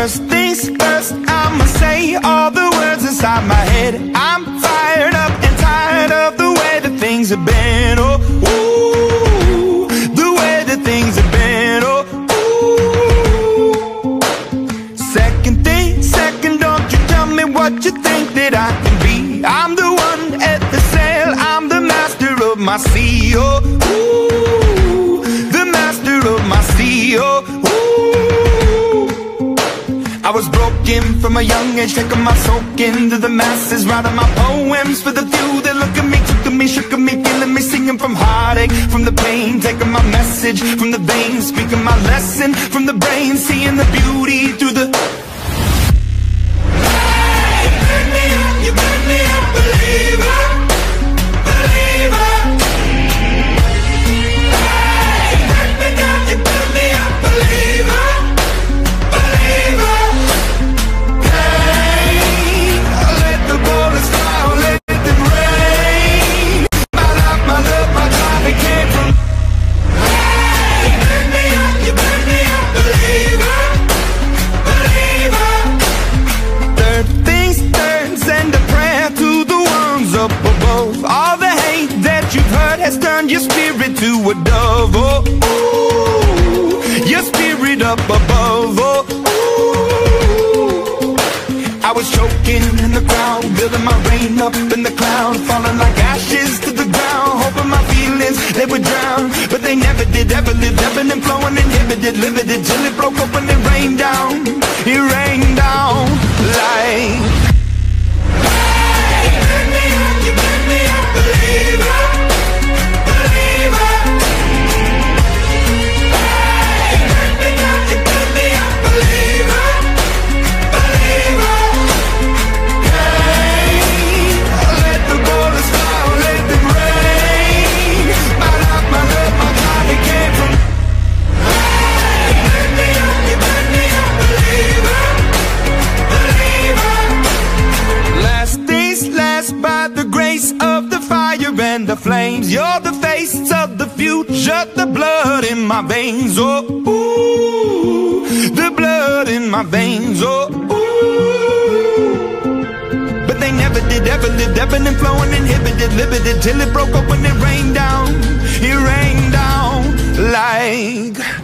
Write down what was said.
First things first, I'ma say all the words inside my head. I'm fired up and tired of the way that things have been. Oh, ooh, the way that things have been. Oh, ooh. Second thing, second, don't you tell me what you think that I can be. I'm the one at the sail, I'm the master of my sea. Oh, ooh, the master of my sea. Oh, I was broken from a young age, taking my soak into the masses, writing my poems for the few that look at me, took at me, shook at me, feeling me, singing from heartache, from the pain, taking my message from the veins, speaking my lesson from the brain, seeing the beauty through the... Hey, burn me up, you burn me up, believer, believer. Hey, burn me down, you burn me up, believer, believer. All the hate that you've heard has turned your spirit to a dove. Oh, ooh, your spirit up above. Oh, ooh. I was choking in the crowd, building my rain up in the cloud, falling like ashes to the ground, hoping my feelings they would drown, but they never did. Ever lived, ebbing and flowing, inhibited, limited, till it broke up and it rained down. It rained down like... Believer, believer. Hey, burn me down, you burn me up, believer, believer. Hey, let the bullets fly, let them rain. My life, my love, my God, it came from. Hey, burn me up, you burn me up, believer, believer. Last days last by the grace of the fire and the flames. You're the face of the future, the blood in my veins. Oh, ooh, the blood in my veins. Oh, ooh. But they never did, ever lived, ebbing and flowing, inhibited, limited, till it broke up when it rained down. It rained down like...